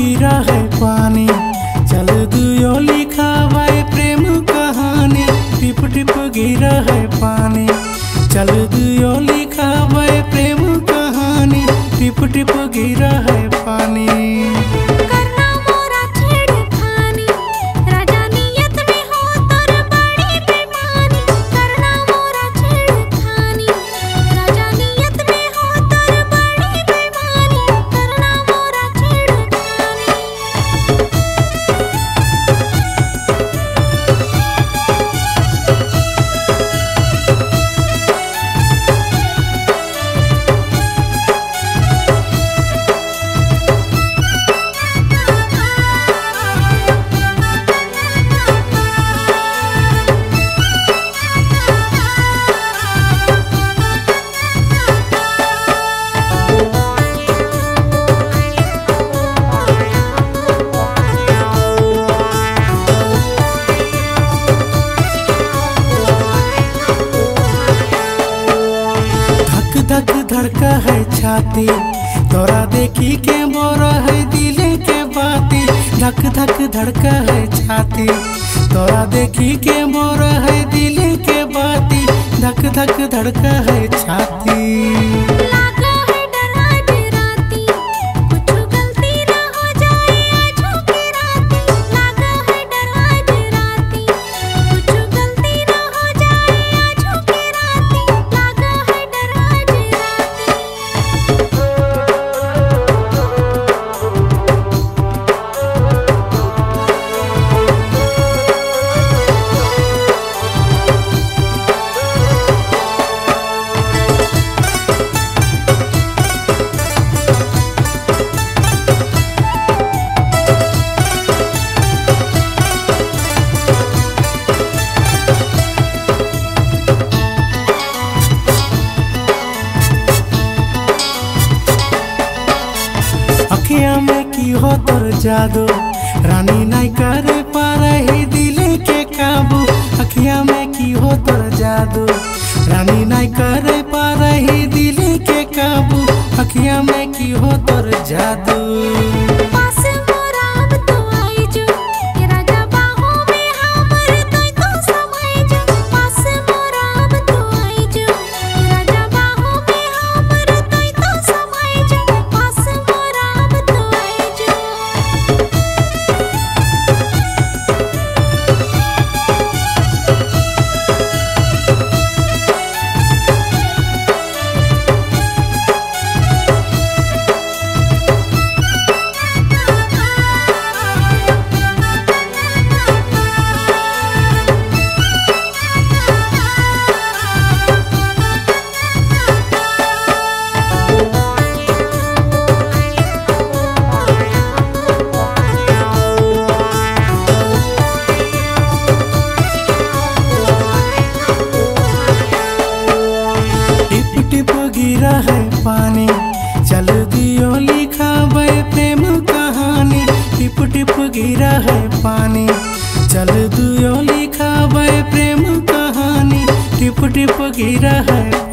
गिरा है पानी, चल दुयो लिखावे प्रेम कहानी। टिप टिप गिरा है पानी, चल दुयो लिखावे प्रेम कहानी। टिप टिप गिरा है पानी। धक धड़का है छाती, तोरा देखी के मोरा है दिल के बाती। धक धक धड़का है छाती, तोरा देखी के मोरा है दिल के बाती। धक धक धड़का है छाती। अखिया में की हो तोर जादू, रानी नहीं करे पारही दिल के काबू। अखिया में की हो तोर जादू, रानी नहीं करे पारही दिल के काबू। अखिया में की हो तोर जादू। टिप गिरा है पानी, चल दियो लिखावे प्रेम कहानी। टिप टिप गिरा है पानी, चल दियो लिखावे प्रेम कहानी। टिप टिप गिरा है